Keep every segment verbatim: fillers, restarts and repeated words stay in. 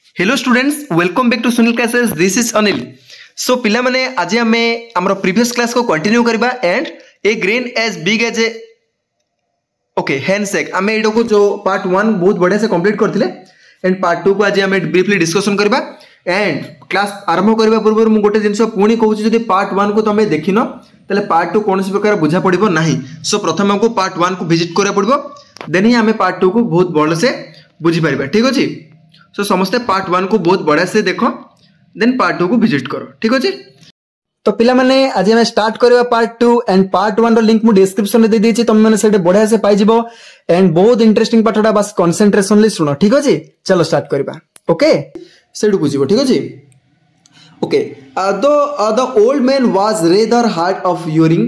Hello students, welcome back to Sunil classes. This is Anil. So पिला माने आज आमे हमर प्रीवियस क्लास को कंटिन्यू करबा and a grain as big as a okay handshake आमे एडो को जो पार्ट वन बहुत बढ़िया से कंप्लीट करथिले एंड पार्ट टू को आज आमे ब्रीफली डिस्कशन करबा एंड क्लास आरंभ करबा पूर्व मु गोटे जिंस पुणी कहूची जदि पार्ट वन को तमे देखिनो तले पार्ट टू कोनसी प्रकार बुझा पड़िबो नाही। सो प्रथम हमको पार्ट वन को विजिट करा पड़िबो, देन ही आमे पार्ट टू को बहुत बड़ से बुझी परिबा। ठीक अछि? सो so, समस्ते पार्ट वन को बहुत बढ़िया से देखो, देन पार्ट टू को विजिट करो। ठीक अछि? तो पिला माने आज हम स्टार्ट करबा part two and part one रो लिंक मु डिस्क्रिप्शन में दे देछि, तुम माने सेटे बढ़िया से पाइ जिवो एंड बहुत इंटरेस्टिंग पाठटा बस कंसंट्रेशनली सुनो। ठीक अछि? चलो स्टार्ट करबा। ओके, सेडु बुझिबो। ठीक अछि? Okay, the the old man was rather hard of hearing,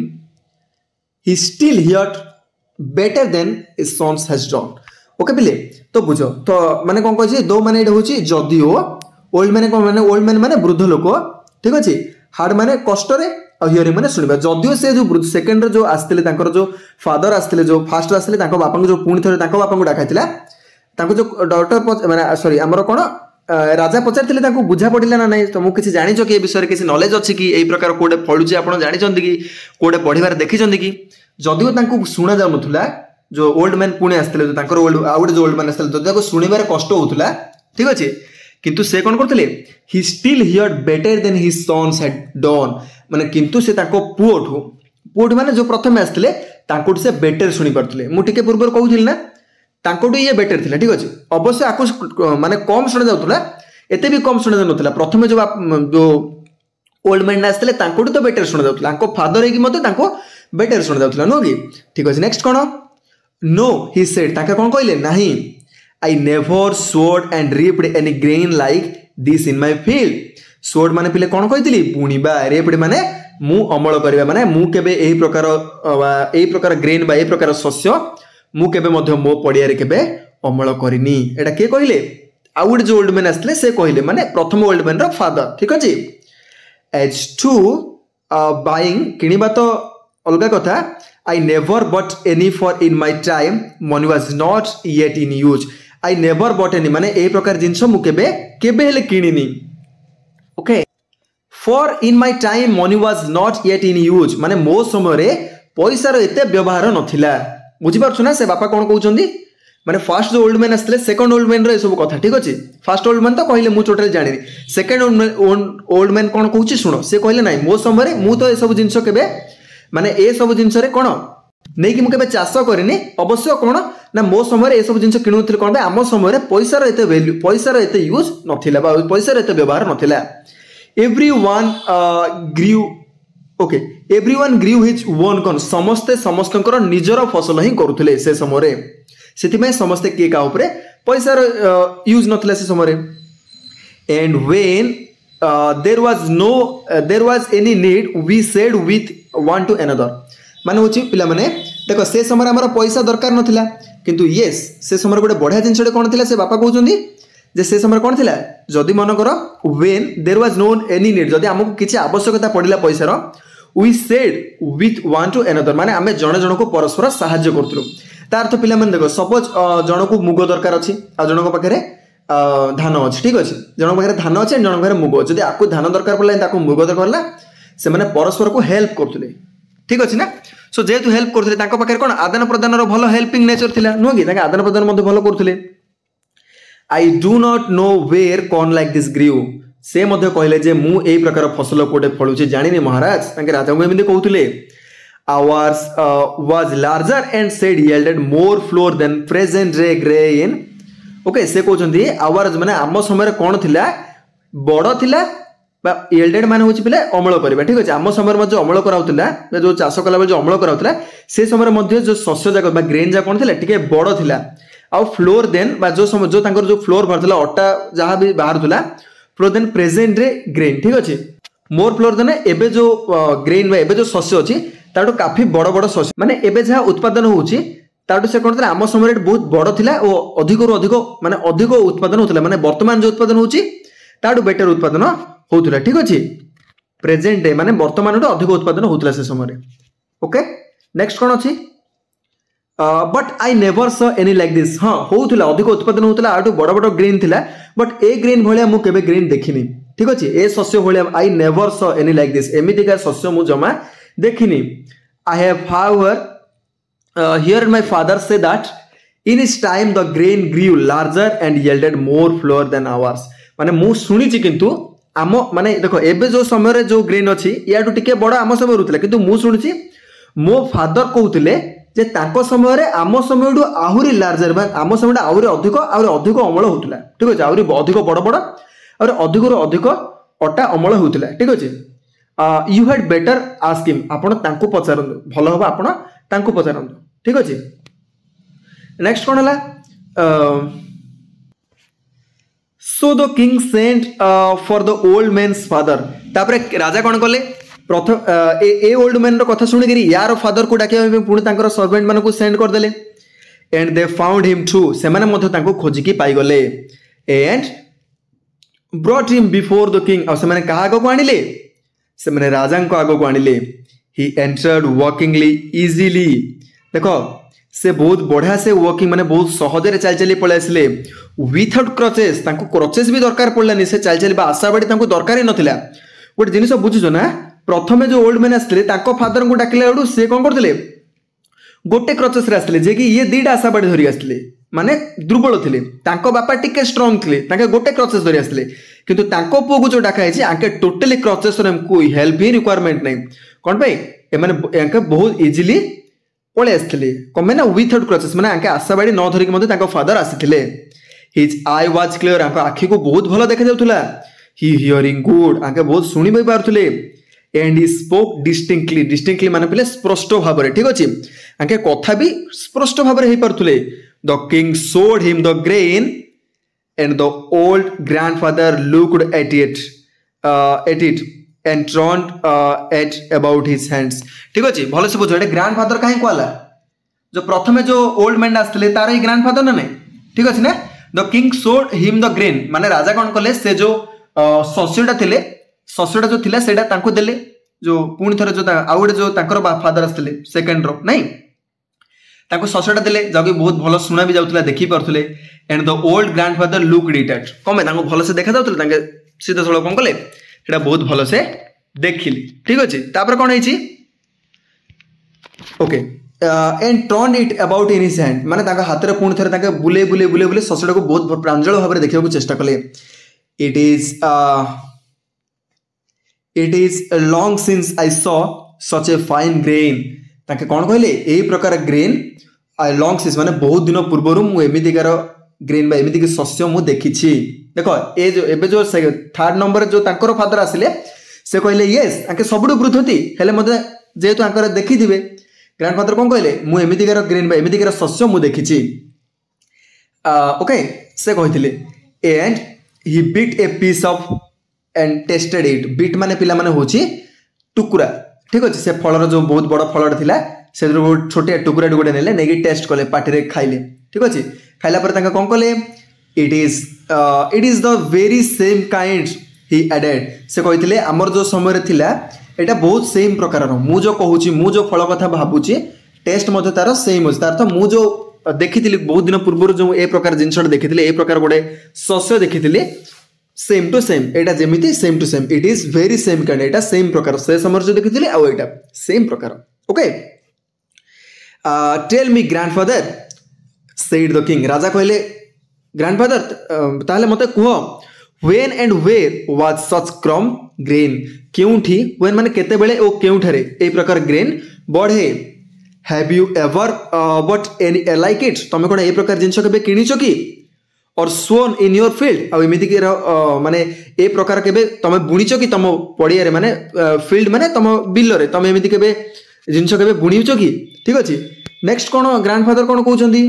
he still heard better than his sons has done. Okay पिले, तो बुझो तो माने कोन कहछि दो माने एटा होछि जदिओ ओल्ड माने कोन माने ओल्ड मैन माने वृद्ध लोक। ठीक अछि? हार्ड माने कष्ट रे और हियरिंग माने सुनिबा। जदिओ से जो सेकंड रो जो आस्थिले तांकर जो फादर आस्थिले जो फर्स्ट आस्थिले तांको बापा को जो पुणी थरे तांको बापा को डाकाइतिला, तांको जो डॉक्टर माने सॉरी हमर कोन राजा पचारथिले तांको बुझा पडिला ना नै, तुमको किछि जानिचो कि ए विषय रे किछि नॉलेज अछि कि एई प्रकार कोडे फळुछि आपण जानिचंदी कि कोडे पढिबार देखिचंदी कि जदिओ तांको सुना जाउ नथुला जो ओल्ड मैन पुणे आस्थिले जो तांकर ओल्ड आउट जो ओल्ड मैन आस्थिले जो ताको सुनिबार कष्ट होतुला। ठीक अछि? किंतु से कोन करथिले he still heard better than his sons had done, माने किंतु से ताको पुओठु पुओठु माने जो प्रथम आस्थिले तांको से बेटर सुनि परथिले। मु टिके पूर्व कहउथिल ना तांको ये बेटर थिला। ठीक अछि? अवश्य आकु माने कम सुना जाउतुला, एते भी कम सुना जाउतुला। प्रथम जो जो ओल्ड मैन आस्थिले तांको तो बेटर सुना जाउतुला, तांको फादर हे कि मते तांको बेटर सुना जाउतुला नो कि? ठीक अछि? नेक्स्ट कोन नो ही सेड, ताके कोन कहले नाही I never sowed and reaped any grain like this in my field. Sowed माने पिले कोन कहितली बुणीबा, रिप्ड माने मु अमल करबा, माने मु केबे एही प्रकार एही प्रकार ग्रेन बा एही प्रकार शस्य मु केबे मध्य मो पडिया रे केबे अमल करिनी। एटा के कहिले आउट जो ओल्ड मैन आस्थिले से कहिले, माने प्रथम ओल्ड मैन रो फादर। ठीक अछि? एज टू बाइंग किनिबा तो अलगा कथा, I never bought any for in my time, money was not yet in use. I never bought any माने ए प्रकार जिंस मु केबे केबे हेले किनिनी। Okay, for in my time money was not yet in use माने मो समय रे पैसा रो एते व्यवहार नथिला। बुझि पारछु ना से बापा कोन कहउचंदी, माने फर्स्ट जो ओल्ड मैन आस्थिले सेकंड ओल्ड मैन रो ए सब कथा। ठीक अछि? फर्स्ट ओल्ड मैन तो कहले मु टोटल जानिनी, second old man old man कोन कहउची सुनो, से कहले नाही मो समय रे मु तो ए सब जिंस केबे माने ए सब जिंस रे कोन नै कि मु केबे चाष करिनी। अवश्य कोन ना मो समय रे ए सब जिंस किनुथिल कोन बे आमो समय रे पैसा रो एते वैल्यू पैसा रो एते यूज नथिला बा पैसा रो एते व्यवहार नथिला। Everyone grew okay everyone grew his own कोन, समस्ते समस्तकर निजर फसल ही करूथिले से समय रे, सेति में समस्ते के का ऊपर पैसा रो यूज नथिला से समय रे। And when there was no there was any need we said with one to another, माने होची पिला माने देखो से समय हमर पैसा दरकार नथिला, किंतु यस से समय गोटे बढ़िया जिनसटे कोन थिला से बापा कहउचंदी जे से समय कोन थिला जदी मन करो when there was no any need, जदी हमकु किछि आवश्यकता पडिला पैसा रो we said with one to another, माने हमें जण जण को परस्पर सहाय्य करथुलु। तार अर्थ पिला माने देखो सपोज जण को मुग दरकार अछि आ जण को पाखरे धान अछि। ठीक अछि? जण पाखरे धान अछि जण पाखरे मुग, जदी आकु धान दरकार पड़ला ताकु मुग दरकार पड़ला, से माने परस्पर को हेल्प करथुले। ठीक अछि ना? सो जेतु हेल्प करथुले तांको पाखरे कोन आदान प्रदान रो भलो हेल्पिंग नेचर थिला नो कि, ताके आदान प्रदान मध्ये भलो करथुले। I do not know where corn like this grew, से मध्ये कहले जे मु एई प्रकार फसल कोटे फळुची जानिनी महाराज। ताके राजा को एमिते कहउतले ours was larger and said yielded more flour than present रे ग्रेन। ओके, से कहउचंदी आवर्स माने आम समय रे कोन थिला बड़ थिला बा यील्डेड माने होची पिले अमल करबा। ठीक अछि? आम समय मध्ये अमल कराउतला जो चाष कला जो अमल कराउतला से समय मध्ये जो शस्य जाक बा ग्रेन जा कोन थिला टिके बड़ थिला, आ फ्लोर देन बा जो समय जो तांकर जो फ्लोर भरतला अट्टा जहा भी बाहरतला फ्लोर देन प्रेजेंट रे ग्रेन। ठीक अछि? मोर फ्लोर देन एबे जो ग्रेन बा एबे जो शस्य अछि ताटो काफी बड़ बड़ शस्य, माने एबे जहा उत्पादन होउची ताटो से कोन थिला आम समय रे बहुत बड़ थिला ओ अधिक रु अधिक माने अधिक उत्पादन होतला, माने वर्तमान जो उत्पादन होउची ताटो बेटर उत्पादन होतुला। ठीक अछि? प्रेजेंट डे माने वर्तमान रो अधिक उत्पादन होतुला से समय रे। ओके, नेक्स्ट कोन अछि but I never saw any like this हाँ होउथला अधिक उत्पादन होउथला आटू बड़ बड़ ग्रेन थिला बट ए ग्रेन भलिया मु केबे ग्रेन देखिनी ठीक अछि ए शस्य भलिया I never saw any like this एमिति का शस्य मु जमा देखिनी I have however hear my father say that in his time the grain grew larger and yielded more flour than ours माने मु सुनिछि किंतु आम माने देखो एबे जो समय रे जो ग्रेन अछि याटू टिके बड़ आम समय रुतला किंतु मु सुनिछि मो फादर कहउतले जे ताको समय रे आम समय आहुरी लार्जर आम समय आहुरी अधिक आहुरी अधिक अमल होउतला ठीक अछि आहुरी अधिक बड़ बड़ और अधिक रो अधिक अटा अमल होउतला ठीक अछि you had better ask him आपण तांको पचारंदु भलो होबा आपण तांको पचारंदु ठीक अछि नेक्स्ट कोन हला so the king sent for the old man's father तापरे राजा कोन कले प्रथम ए ए ओल्ड मैन रो कथा सुनि करी यार फादर को डाके पुणी तांकर सर्वेंट माने को सेंड कर देले and they found him to से माने मधो तांको खोजी की पाई गले and brought him before the king और से माने कहा आगो को आनिले से माने राजा को आगो को आनिले ही एंटर्ड वॉकिंगली इजीली देखो से बहुत बढ़िया से वॉकिंग माने बहुत सहजरे चल चली पळे आसले विथआउट क्रचेस तांको क्रचेस भी दरकार पड़लानी से चल चली आशा बाड़ी तांको दरकार ही नथिला गोटे जिनिस बुझुछो ना प्रथमे जो ओल्ड मैन आसले तांको फादर को डाकिला बेडू से कोन करथिले गोटे क्रचेस रे आसले जे कि ये दीटा आशा बाड़ी धरि आसले माने दुर्बल थिले तांको बापा टिके स्ट्रांग थिले तांके गोटे क्रचेस धरि आसले किंतु तांको पुओ को जो डाका हैछि आंके टोटली क्रचेस रे कोई हेल्प ही रिक्वायरमेंट नै कोन भाई ए माने आंके बहुत इजीली पळे आसथिले कमे ना विथआउट क्रचेस माने आंके आशा बाड़ी न धरि के मते तांको फादर आसीथिले हिज आई वाज क्लियर आंको आखि को बहुत भलो देखा जाउथुला ही हियरिंग गुड आंके बहुत सुनि बई पारथुले and he spoke distinctly distinctly माने पले स्पष्ट भाबरे ठीक अछि आंके कथा भी स्पष्ट भाबरे हे परथुले the king showed him the grain and the old grandfather looked at it at it and turned at about his hands ठीक अछि भलो से बुझो एटे ग्रैंडफादर काहे कोला जो प्रथमे जो ओल्ड मैन आस्तले तार ही ग्रैंडफादर ना नै ठीक अछि ना the king showed him the grain माने राजा कोन कले से जो सस्यटा थिले सस्यटा जो थिला सेटा तांको देले जो पुणी थरे जो आउडे जो तांकर फादर आस्तले सेकंड रो नै तांको सस्यटा देले जाकी बहुत भलो सुना भी जाउतला देखि परथुले and the old grandfather looked it at कमे तांको भलो से देखा जाउतले तांके सीधा सळो कोन कले सेटा बहुत भलो से देखिली ठीक अछि तापर कोन हैछि okay and turn it about in his hand माने तांका हाथ रे पुणी थरे तांके बुले बुले बुले बुले सस्यटा को बहुत प्रांजल भाबरे देखिबा को चेष्टा कले it is it is long since I saw such a fine grain ताके कोन कहले एई प्रकार ग्रेन आई लॉन्ग सिंस माने बहुत दिन पूर्वरु मु एमिति कार ग्रेन बा एमिति के शस्य मु देखिछि देखो ए जो एबे जो थर्ड नंबर जो तांकर फादर आसिले से कहले यस ताके सबडु वृद्धति हेले मते जेतु तांकर देखि दिबे ग्रैंडफादर कोन कहले मु एमिति कार ग्रेन बा एमिति कार शस्य मु देखिछि ओके से कहिथिले and he bit a piece of and tested it bit माने पिला माने होची टुकुरा ठीक अछि से फलर जो बहुत बड़ फलर थिला से बहुत छोटे टुकुरा टुकुरा नेले नेगी टेस्ट कले पाटी रे खाइले ठीक अछि खाइला पर तांका कोन कले it is it is the very same kind he added से कहिथिले हमर जो समय रे थिला एटा बहुत सेम प्रकार रो मु जो कहूची मु जो फल कथा भाबुची टेस्ट मते तार सेम अछि तार त मु जो देखिथिली बहुत दिन पूर्व जो ए प्रकार जिंसड देखिथिले ए प्रकार गोडे सस्य देखिथिले सेम टू सेम एटा जेमिति same to same it is very same kind एटा सेम प्रकार से समर जो देखिथिले आ एटा सेम प्रकार okay tell me grandfather said the king राजा कहले ग्रैंडफादर ताले मते कुहो when and where was such corn grain केउठी when माने केते बेले ओ केउठारे ए प्रकार ग्रेन बढ़े have you ever bought any like it तमे कोन ए प्रकार जिंस केबे किनिचो की और सोन इन योर फील्ड आ एमिति के माने ए प्रकार केबे तमे बुनिचो की तम पड़िया रे माने फील्ड माने तम बिल रे तमे एमिति केबे जिंस केबे बुनिचो की ठीक अछि नेक्स्ट कोन ग्रैंडफादर कोन कहउचंदी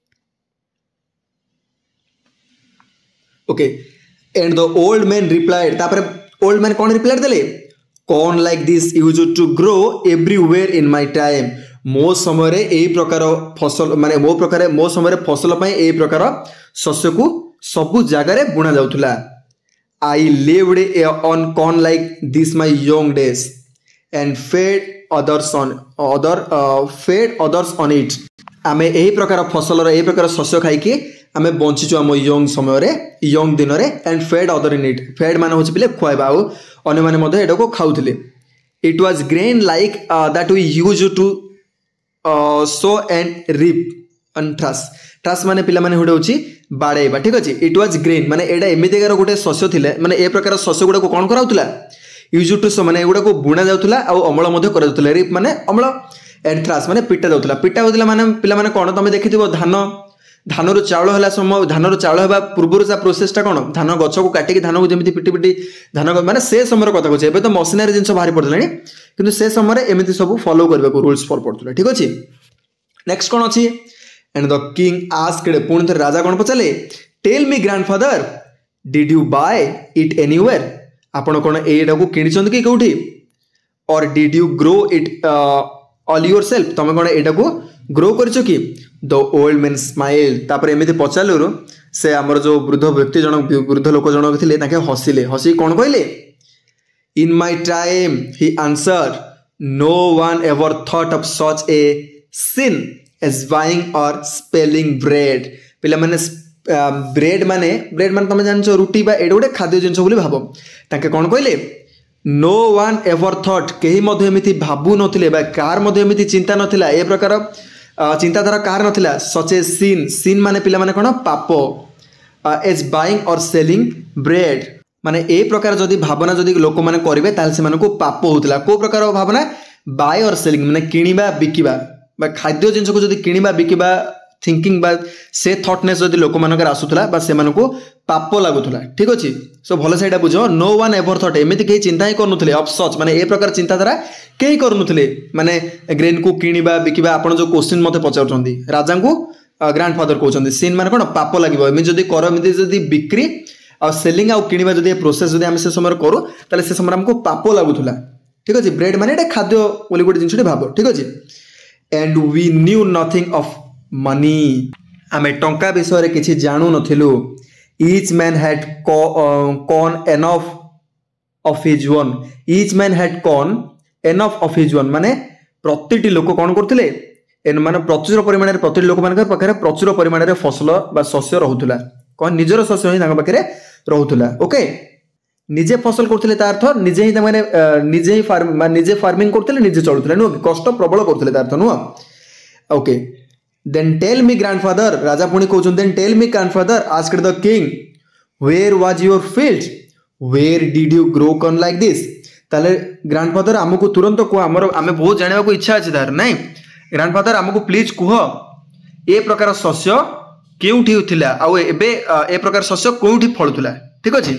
okay and the old man replied तापर ओल्ड मैन कोन रिप्लाई देले corn like this used to grow everywhere in my time मो समय ए प्रकार फसल माने मो प्रकार मो समय फसल पई ए प्रकार शस्य को सबु जगह रे बुना जाउथुला I lived on corn like this my young days and fed others on other uh, fed others on it आमे यही प्रकार फसल यही प्रकार शस्य खाई आम बंचीचु आम यंग समय यंग दिन में and fed other in it fed मान हूँ पे खुआवा आने मैंने को खाऊले it was grain like that we use to sow and reap and thresh thresh माने पिला माने होडे होची बाड़ेबा ठीक अछि इट वाज ग्रेन माने एडा एमितिकार गोटे शस्य थिले माने ए प्रकार शस्य गुडा को कोन कराउतला यूज टू सो माने एगुडा को बुणा जाउतला आ अमल मध्ये करा जाउतला रिप माने अमल एंड ट्रास माने पिटा जाउतला पिटा होतला माने पिला माने कोन तमे देखिथिबो धान धान रु चाउल हला समय धान रु चाउल हेबा पूर्वरु सा प्रोसेस टा कोन धान गछ को काटी के धान को जेमिति पिटी पिटी धान माने से समय कथा कहै एबे तो मशीनरी जिंस बाहरी पड़लानी किंतु से समय एमिति सब फॉलो करबा को रूल्स फॉर पड़तला ठीक अछि नेक्स्ट कोन अछि एंड द किंग आस्क्ड पुन थे राजा कोन पचाले tell me grandfather did you buy it anywhere आपण कोन एटा को किनि चंद कि कोठी और did you grow it all yourself तमे कोन एटा को ग्रो करछो कि द ओल्ड मैन स्माइल तापर एमिति पचालुरु से हमर जो वृद्ध व्यक्ति जन वृद्ध लोक जन थिले ताके हसिले हसी कोन कहले in my time he answered no one ever thought of such a sin as buying or spelling bread पिला माने ब्रेड माने ब्रेड माने तमे जानछो रुटी बा एडा गोटे खाद्य जिंस बोली भाबो ताके कोन कहले नो वन एवर थॉट केही मध्ये एमिति भाबु नथिले बा कार मध्ये एमिति चिंता नथिला ए प्रकार चिंताधारा कार नथिला सच ए sin sin माने पिला माने कोन पाप एज बाइंग और सेलिंग ब्रेड माने ए प्रकार जदी भावना जदी लोक माने करिवे ताल से मानको पाप होतला को प्रकार भावना बाय और सेलिंग माने किनिबा बिकिबा बा खाद्य जिंस को जदी किनिबा बिकिबा थिंकिंग बा से थॉटनेस जदी लोक मानकर आसुतला बा से मानको पाप लागुतला ठीक अछि सो भलो सेटा बुझो नो वन एवर थॉट एमिति के चिंता ही करनुतले ऑफ सच माने ए प्रकार चिंताधारा केही करनुतले माने ग्रेन को किनिबा बिकिबा आपण जो क्वेश्चन मते पचाउछंदी राजा को ग्रैंडफादर कहउछंदी सिन माने कोन पाप लागिबो एमि जदी कर एमिति जदी बिक्री आ सेलिंग आ किनिबा जदी प्रोसेस जदी हम से समय करू ताले से समय हमको पाप लागुतला ठीक अछि ब्रेड माने एटा खाद्य ओली गोटे जिंसटी भाबो ठीक अछि and we knew nothing of money आमे टंका विषय रे किछि जानु नथिलु each man had corn enough of his own each man had corn enough of his own माने प्रतिटी लोक कोन करथिले एन माने प्रचुर परिमाण रे प्रतिटी लोक मानकर पाखरे प्रचुर परिमाण रे फसल बा शस्य रहउतला कोन निजर शस्य ही तांग पाखरे रहउतला ओके निजे फसल करथिले ता अर्थ निजे ही माने निजे ही फार्म माने निजे फार्मिंग करथिले निजे चलुतले नो कष्ट प्रबल करथिले ता अर्थ no okay then tell me grandfather राजा पुणी कहउछन then tell me grandfather asked the king where was your field where did you grow corn like this ताले ग्रैंडफादर हमको तुरंत को हमर हमें बहुत जानिबा को इच्छा अछि तार नहीं ग्रैंडफादर हमको प्लीज कुह ए प्रकार शस्य केउठी उथिला आ एबे ए प्रकार शस्य कोउठी फळुतला ठीक अछि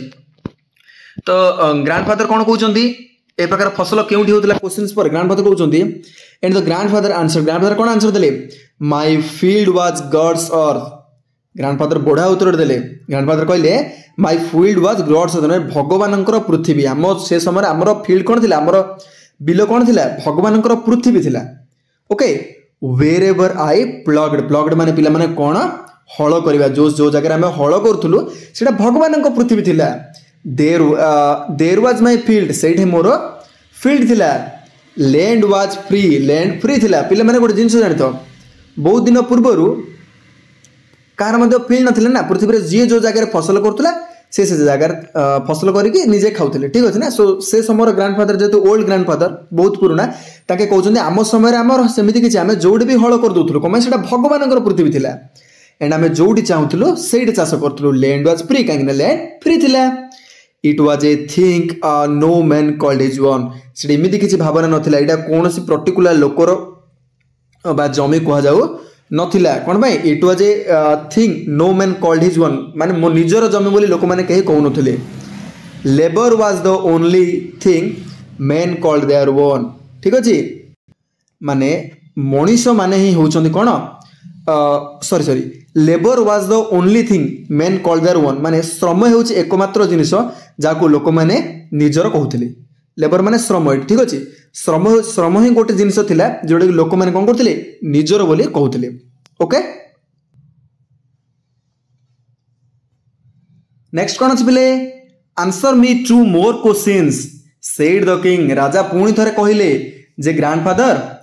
तो ग्रैंडफादर कोन कहउचंदी ए प्रकार फसल केउठी होतला क्वेश्चंस पर ग्रैंडफादर कहउचंदी and the grandfather answer grandfather कोन आंसर देले my field was God's earth grandfather बढा उत्तर देले ग्रैंडफादर कहले my field was God's earth भगवानंकर पृथ्वी हम से समय हमर फील्ड कोन थिला हमर बिलो कोन थिला भगवानंकर पृथ्वी थिला okay wherever I ploughed ploughed माने पिला माने कोन हळ करबा जो जो जगह हम हळ करथुलु सेटा भगवानंकर पृथ्वी थिला there there was my field सेठी मोर फील्ड थिला land was free land free थिला पिले माने गोटे जिंस जानितो बहुत दिन पूर्वरु कार मध्ये फील्ड नथिला ना पृथ्वी रे जे जो जगह फसल करथुला से से जगह फसल करके निजे खाउथले ठीक अछि ना सो से समर ग्रैंडफादर जेतु ओल्ड ग्रैंडफादर बहुत पुराना ताके कहउछन आम समय हमर सेमिति किछि हमें जोडी भी हळ कर दोथुलो कमे सेटा भगवानकर पृथ्वी थिला एंड हमें जोडी चाहुथुलो सेडी चाष करथुलो लैंड वाज फ्री कांगिना लैंड फ्री थिला it was a thing no man called his own से एमती किसी भावना नाला यहाँ कौन सी पर्टिकुलर लोकर बा जमी कह जाऊ नाला कौन भाई it was a thing no man called his own माने मो निजर जमी बोली लोक मैंने कहीं कहू नथिले labour was the only thing man called their own ठीक अच्छे माने मनीष माने ही होउछंदी कोन sorry sorry labour was the only thing man called their own माने श्रम हेउछि एकमात्र जिनिस जाको लोक माने निजर कहउथिले लेबर माने श्रम ठीक अछि श्रम श्रम ही गोटे जिनिस थिला जोडे लोक माने कोन करथिले निजर बोली कहउथिले ओके नेक्स्ट कोन अछि बिले answer me two more questions said the king राजा पुणी थरे कहिले जे ग्रैंडफादर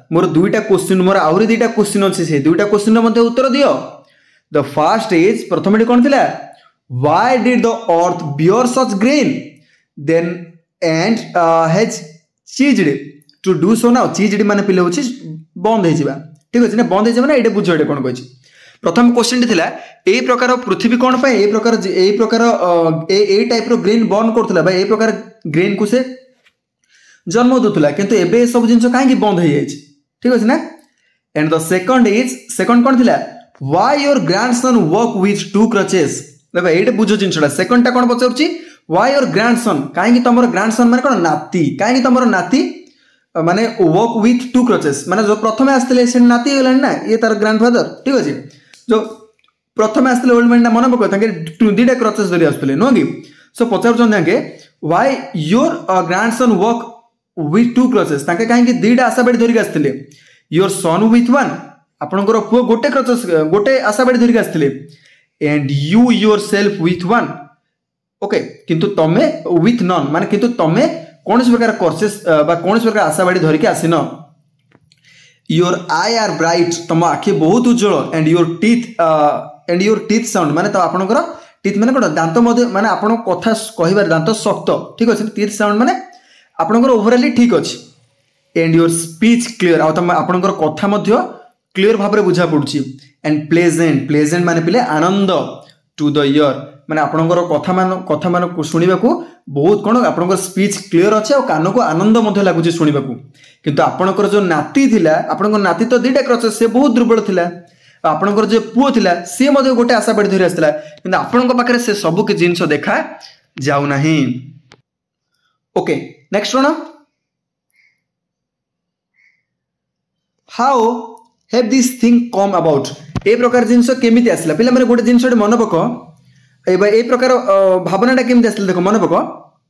मोर दुईटा क्वेश्चन मोर आउरी दुईटा क्वेश्चन अच्छे से दुईटा क्वेश्चन मध्य उत्तर दियो द फर्स्ट इज प्रथम कौन थिला why did the earth bear such grain then and has ceased to do so now ceased माने पिले होची बंद हे जिबा ठीक अछि ना बंद हे जिबा ना एटे बुझो एटे कोन कहछि प्रथम क्वेश्चन थिला ए प्रकार पृथ्वी कोन पाए ए प्रकार ए प्रकार ए ए टाइप रो ग्रेन बर्न करथला बा ए प्रकार ग्रेन को से जन्म दोतला किंतु एबे सब जिंस काहे की बंद हे जायछि ठीक अछि ना and the second is second कोन थिला why your grandson walk with two crutches देखो एटे बुझो जिंसडा सेकंड टा कोन पचरछि व्हाई योर ग्रैंडसन काहे की तमरो ग्रैंडसन माने कोन नाती काहे की तमरो नाती माने वर्क विथ टू क्रचेस माने जो प्रथमे आस्ते से नाती होलन ना ये तार ग्रैंडफादर ठीक अछि जो प्रथमे आस्ते ओल्ड मैन ना मन पको ताके दुईटा क्रचेस धरि आस्ते नो कि सो पचार जन ताके why your grandson walk with two crutches ताके काहे की दुईटा आशाबाड़ी धरि आस्ते योर सन विथ वन आपनकर पुओ गोटे क्रचेस गोटे आशाबाड़ी धरि आस्ते and you yourself with one okay किंतु तमे विथ नन माने किंतु तमे कौन प्रकार कोर्सेस बा कौन प्रकार आशाबाड़ी धरिक आसीन योर आई आर ब्राइट तुम आखि बहुत उज्जवल and your teeth and your teeth sound माने तो आपनकर टीथ माने कोन दांत मध्य माने आपन कथा कहिबार दांत शक्त ठीक अछि टीथ साउंड माने आपनकर ओवरऑली ठीक अछि एंड योर स्पीच क्लियर आ तुम आपनकर कथा मध्य क्लियर भाबरे बुझा पडुछि एंड प्लेजेंट प्लेजेंट माने पिले आनंद टू द इयर माने आपनकर कथा मान कथा मान सुनिबा को बहुत कोन आपनकर स्पीच क्लियर अछि और कान को आनंद मध्य लागुछि सुनिबा को किंतु आपनकर जो नाती थिला आपनकर नाती तो दुईटा क्रचेस से बहुत दुर्बल थिला आपनकर जो पुओ थिला से मध्य गोटे आशाबाड़ी धरि आस्थिला किंतु आपनकर पाखरे से सब के जिंस देखा जाउ नाही okay next one how have this thing come about ए प्रकार जिंस केमिति आसला पिला माने गोटे जिंस मन पको ए प्रकार भावनाटा केमती आसला देखो मन पक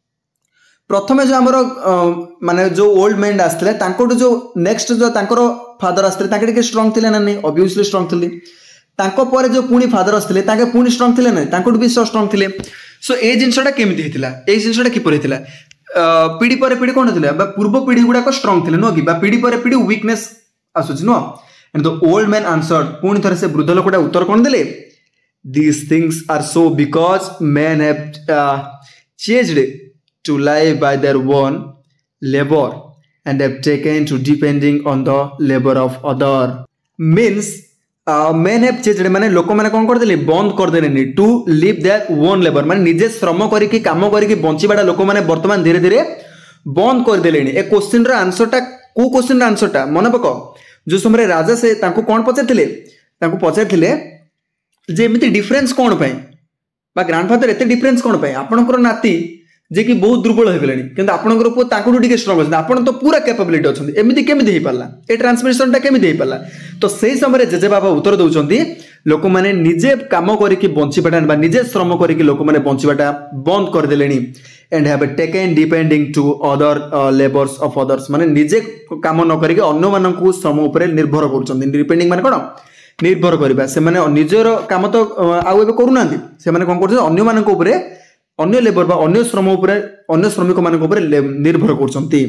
प्रथमे जो आमर माने जो ओल्ड मैन आसले तांकोटो जो नेक्स्ट जो तांकर फादर आसले ताके टिके स्ट्रांग थिले ना नै ऑब्वियसली स्ट्रांग थिले तांको परे जो पुनी फादर आसले ताके पुनी स्ट्रांग थिले ना तांकोटो भी स्ट्रांग थिले सो ए जिंसटा केमती हेतिला ए जिंसटा किपर हेतिला पीढ़ी पर पीढ़ी कोन हेतिला बा पूर्व पीढ़ी गुडा को स्ट्रांग थिले नो कि बा पीढ़ी पर पीढ़ी वीकनेस आसुछ no and the old man answered पुनी थरे से वृद्ध लोकटा उत्तर कोन देले These things are so because men have uh, changed to live by their own labor and have taken to depending on the labor of other. Means uh, men have changed माने लोक माने कोन कर देले बंद कर देले to live their own labor माने निजे श्रम करी कि काम करी कि बंचीबाडा लोक माने वर्तमान धीरे धीरे बंद कर देलेनी ए क्वेश्चन रा आंसर टा को क्वेश्चन रा आंसर टा मन पको जो समय राजा से तांको कोन पचारथिले तांको पचारथिले जे एमती डिफरेंस कौन पाए बा ग्रांडफादर एते डिफरेंस कौन पाए आपनकर नाती जे कि बहुत दुर्बल हो गेलेनी किंतु आपनकर पो ताकुडू टिके स्ट्रांग अछि आपन तो पूरा कैपेबिलिटी अछंती एमती केमिति हे पाला ए ट्रांसमिशन टा केमिति हे पाला तो सेही समय जेजे बाबा उत्तर दउचंती लोक माने निजे काम करी कि बंचीबाटा बा निजे श्रम करी कि लोक माने बंचीबाटा बंद कर देलेनी and have taken depending to other labours of others माने निजे काम न करी कि अन्य मानकु श्रम ऊपर निर्भर करचंती डिपेंडिंग माने कोन निर्भर करबा से माने निजर काम तो आउ एबे करू नांती से माने कोन करछ अन्य मानक ऊपर अन्य लेबर बा अन्य श्रम ऊपर अन्य श्रमिक मानक ऊपर निर्भर करछंती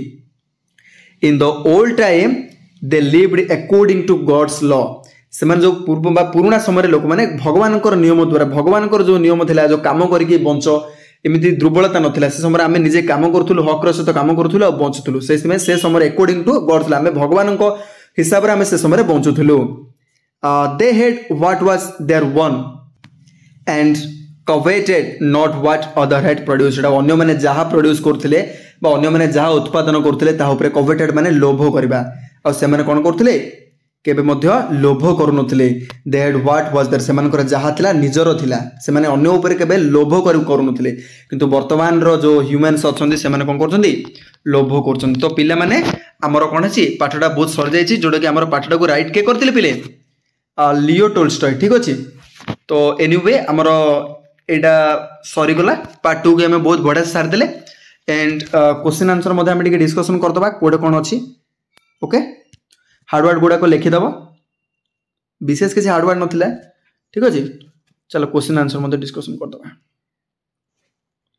in the old time they lived according to God's law से माने जो पूर्व बा पुराना समय लोक माने भगवानकर नियम द्वारा भगवानकर जो नियम थिला जो काम करिके बंच एमिति दुर्बलता नथिला से समय आमे निजे काम करथुलु हकर सहित काम करथुलु आ बंचथुलु से समय से समय अकॉर्डिंग टू गॉड्स लॉ आमे भगवानक हिसाब रे आमे से समय बंचथुलु Uh, they had what was their one and coveted not what other had produced अन्य माने जहा प्रोड्यूस करथिले बा अन्य माने जहा उत्पादन करथिले ता ऊपर coveted माने लोभ करबा और से माने कोन करथिले केबे मध्य लोभ करूनथिले they had what was their से मानकर जहा थिला निजरो थिला से माने अन्य ऊपर केबे लोभ करू करूनथिले किंतु वर्तमान रो जो ह्यूमंस अछंती से माने कोन करछंती लोभ करछंती तो पिला माने हमर कोन अछि पाठडा बहुत सर जायछि जोडा कि हमर पाठडा को राइट के करथिले पिले लियो टोल्स्टॉय ठीक अच्छे तो एनीवे आमर एटा सरी गला पार्ट टू के हमें बहुत बढ़िया सार देले एंड क्वेश्चन आंसर मध्ये हम डिस्कशन करदबा कोडे कोन अछि ओके हार्डवर्ड गुडा को लिखि दबो विशेष किसी हार्डवर्ड नथिला ठीक अछि चलो क्वेश्चन आंसर मध्ये डिस्कशन करदबा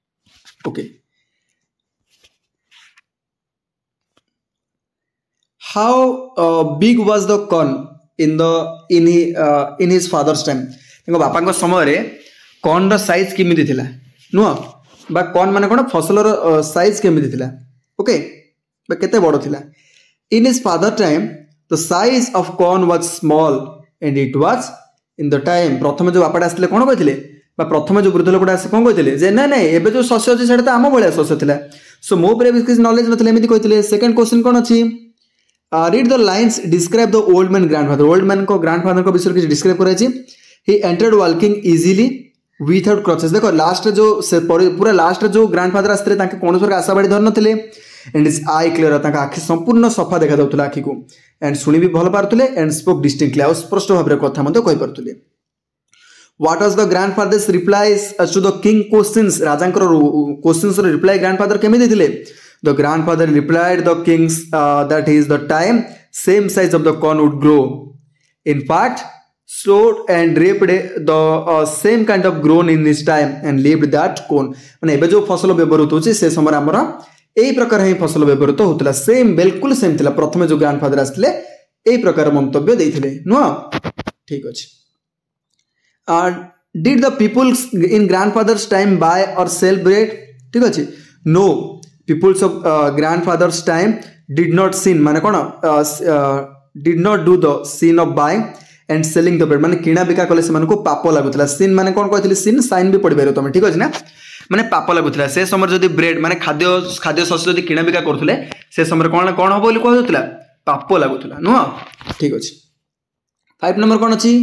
okay how big was the corn in the in in his father's time बापा समय कॉर्न रो साइज केमिति थिला नुह बा कॉर्न माने कोन फसलर साइज केमिति थिला ओके बा केते बड़ थिला in his father time the size of corn was small and it was in the time प्रथम जो बापाटा आसले कोन कहिथिले बा प्रथम जो वृद्ध लोकटा आसे कोन कहिथिले जे ना नै एबे जो शस्य अछि सेटा त आम बळिया शस्य थिला सो मो प्रे किस नॉलेज नथिले एमिति कहिथिले सेकंड क्वेश्चन कोन अछि read the lines describe the old man grandfather old man को ग्रैंडफादर को विषय किछ डिस्क्राइब कराई छी he entered walking easily without crutches देखो लास्ट जो से पूरा लास्ट जो ग्रैंडफादर आस्ते ताके कोन प्रकार आशा बाड़ी धर नथिले एंड इज आई क्लियर ताका आखि संपूर्ण सफा देखा जाउतला आखि को एंड सुनी भी भल पारतुले एंड स्पोक डिस्टिंक्टली आ स्पष्ट भाबरे कथा मते कहि पारतुले what was the grandfather's replies to the king questions राजांकर क्वेश्चंस रो रिप्लाई ग्रैंडफादर केमे देथिले the grandfather replied the king's that is the time same size of the corn would grow in fact sowed and reaped the uh, same kind of grown in this time and lived that corn माने एबे जो फसल व्यवहृत होची से समय हमरा एई प्रकार ही फसल व्यवहृत होतला सेम बिल्कुल सेम थिला प्रथमे जो ग्रैंडफादर आस्थिले एई प्रकार मंतव्य देइथिले नो ठीक अछि uh, did the people in grandfather's time buy or sell bread ठीक अछि no peoples of uh, grandfather's time did not sin माने कोन uh, uh, did not do the sin of buying and selling the bread माने किना बिका कले से मानको पाप लागुतला सिन माने कोन कहथिले सिन साइन भी पढि बेरो तमे ठीक अछि ना माने पाप लागुतला से समय जदी ब्रेड माने खाद्य खाद्य शस्य जदी किना बिका करथुले से समय कोन कोन होबो बोली कहथुला पाप लागुतला नो ठीक अछि फाइव नंबर कोन अछि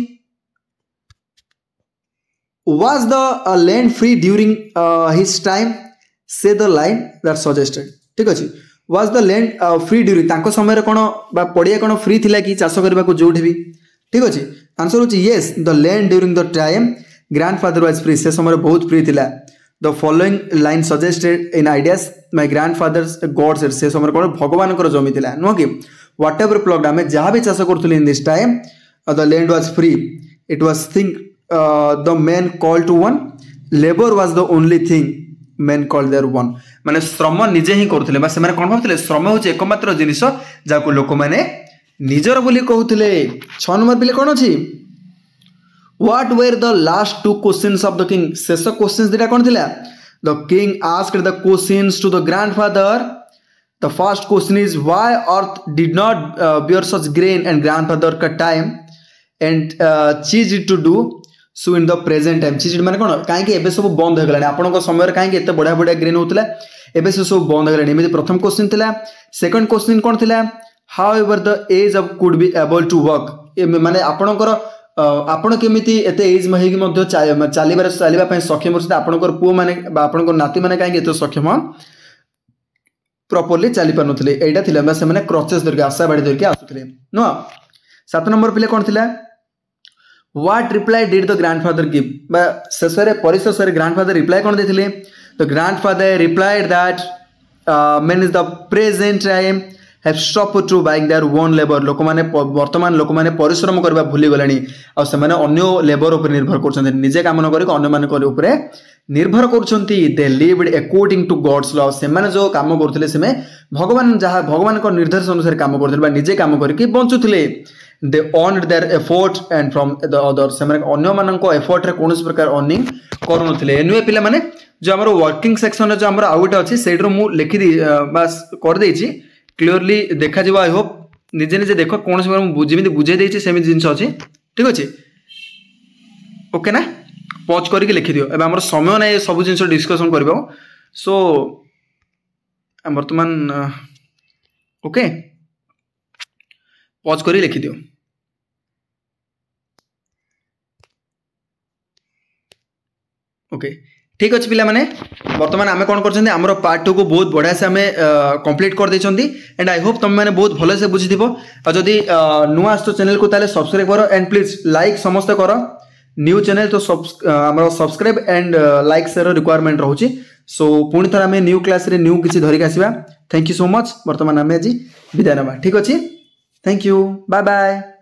was the land free during his time से द लाइन दैट सजेस्टेड ठीक अछि was the land free during तांको समय कोन बा पडिया कोन फ्री थिला कि चाष करबा को जोठी भी ठीक अछि आंसर होची yes the land during the time grandfather was free से समय बहुत फ्री थिला the following line suggested in ideas my grandfather's God's से समय कोन भगवान कर जमी थिला नो कि व्हाटएवर प्लॉट हमें जहां भी चाष करथुले in this time the land was free it was think the man called to own labour was the only thing man called their own माने श्रम निजे ही करथुले बा से माने कोन भाबथुले श्रम होची एकमात्र जिनिस जाको लोक माने निजर बोली कहूले छ नंबर पिले कौन अच्छी what were the last two questions of the king शेष क्वेश्चंस दिटा कौन थिला the king asked the questions to the grandfather the first question is why earth did not bear such grain and grandfather का time and cease it to do so in the present time cease माने कोन काहे कि एबे सब बंद हो गलानी आपन को समय काहे कि एते बडा बडा ग्रेन होतला एबे से सब बंद हो गलानी एमे प्रथम क्वेश्चन थिला सेकंड क्वेश्चन कोन थिला however the age of could be able to walk माने आपणकर आपण केमिति एते एज में हेगी मध्ये चालीबार चालीबा पय सक्षम होते आपणकर पु माने बा आपणकर नाती माने काहे एते सक्षम प्रॉपर्ली चाली पर नथले एटा थिला बा से माने क्रचेस धरके आशा बाडी धरके आसुथले नो सात नंबर पिले कोन थिला what reply did the grandfather give बा शेषरे परिशेषरे ग्रैंडफादर रिप्लाई कोन देथिले the grandfather replied that man is the present time have stopped to buying their own labor लोक माने वर्तमान लोक माने परिश्रम करबा भूली गलानी आ से माने अन्य लेबर ऊपर निर्भर करछन्ते निजे काम न करी अन्य माने कर ऊपर निर्भर करछन्ती they lived according to God's law से माने जो काम करथले से भगवान जहा भगवान को निर्देश अनुसार काम करथले बा निजे काम करके बंचुथले they earned their effort and from the other से माने अन्य मानन को एफर्ट रे कोनस प्रकार अर्निंग करनथले एनुए पिला माने जो हमर वर्किंग सेक्शन जो हमर आउट अछि सेडरो मु लिखि दी बस कर देछि क्लियरली देखा जीवा आई होप निजे निजे देखो कौन से जमी बुझे देछि सेमी जिंस अछि ठीक अछि ओके ना पॉज करके लिखि दियो एबे हमर समय नै सब जिंस डिस्कशन करबो सो वर्तमान ओके पॉज करी लिखि दियो ओके ठीक अच्छे पिला माने वर्तमान आमे कौन कर आमर पार्ट टू को बहुत बढ़िया से आमे कंप्लीट कर देछंती एंड आई होप तुम मैंने बहुत भले से बुझी और जदि नुआ आस चैनल को ताले सब्सक्राइब करो एंड प्लीज लाइक समस्त करो न्यू चैनल तो आमर subscribe and like share requirement रोचे सो पुणी थर आमे न्यू क्लास रे न्यू किसी धरिक आसीबा थैंक यू सो मच वर्तमान आमे आज विदाय नबा ठीक अछि थैंक यू बाय बाय।